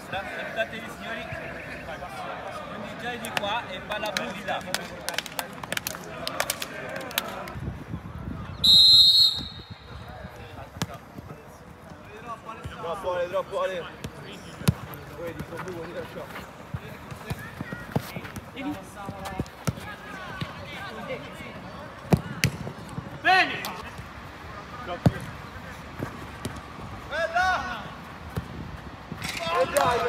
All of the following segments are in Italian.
destra, salutatevi signori. Quindi già di qua e palla pulita. Troppo Ale. Vedi, sono due di lasciare. Bene! Bella! Dai!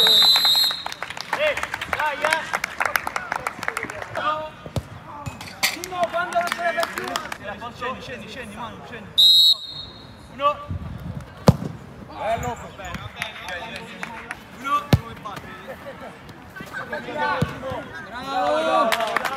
Timo, quando non ce la fai più? Scendi, Manu, scendi. Uno. Bello. Uno. Come fate? Bravo.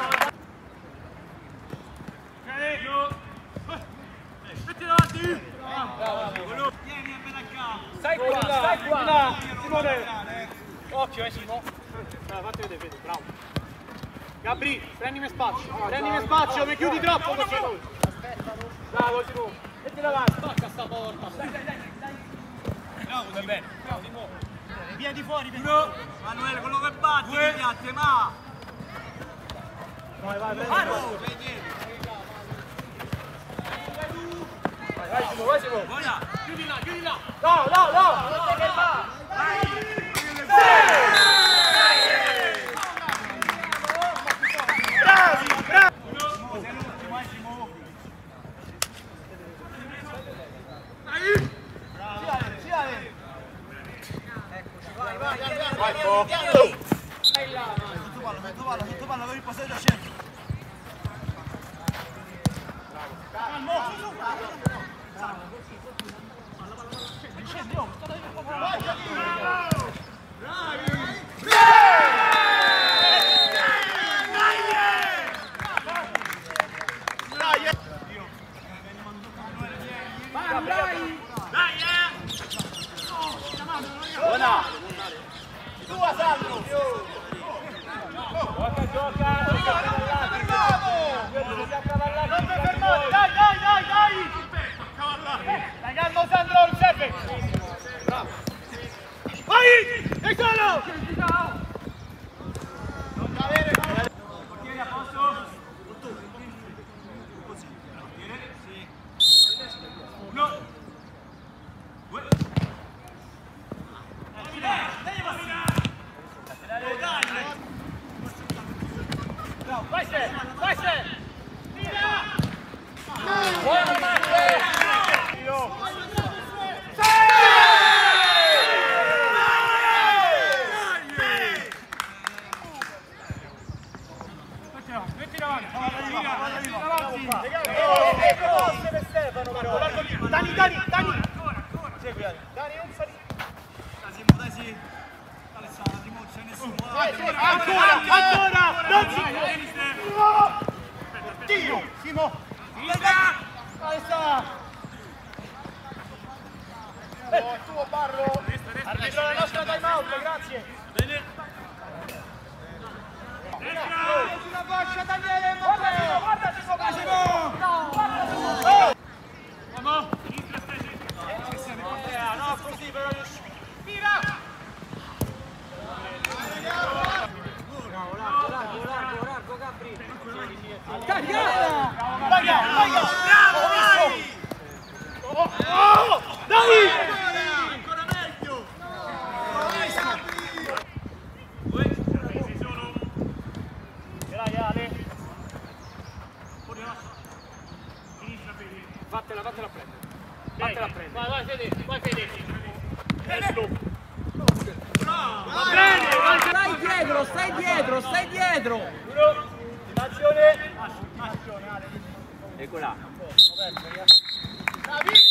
Metti davanti. Vieni a Menacca. Stai qua. Simone. Occhio, Simo. Fatti vedere, vedi, bravo. Gabri, prendimi spazio, mi chiudi troppo. Bravo, Simo. Metti davanti. Spacca sta porta. Dai. Bravo, va bene. Bravo, di nuovo. Via di fuori, no. Manuele, quello che batti, ti piace, ma. Vai. Vai, Simo. Buona. Chiudi là. No. Che va? Vai. Bravi. Sei l'ultimo, Simo. Vai. Vai, sotto palla, devi passare da centro. Scendi, buona! Tua Salvo! Gioca! Non ti fermate! Dai! Dai calmo Sandro, non serve! Bravo! Vai! E solo! Non cadere! Portiere a posto? Così. Portiere? Sì. Uno! Due! Vai se! Tira! Buona Matte! Metti davanti! Stefano però! Dani! Segui Dani! Dani, non salire! Dai sì! Alessandro, Timo, c'è nessuno! Ancora! Non si può! Dio! Simo! Alessandro! Il tuo Barro! Arbitro la nostra time out, grazie! Bene! Sulla fascia Daniele Matteo! Guarda Simo! Vamo! No, così però Viva! Largo, Gabri! Carica! Vai! Dai! Ancora meglio! Dai, Ale! Vattela prendere! Vai, Fede! Va bene! Stai dietro! Azione! Eccola! Bravi!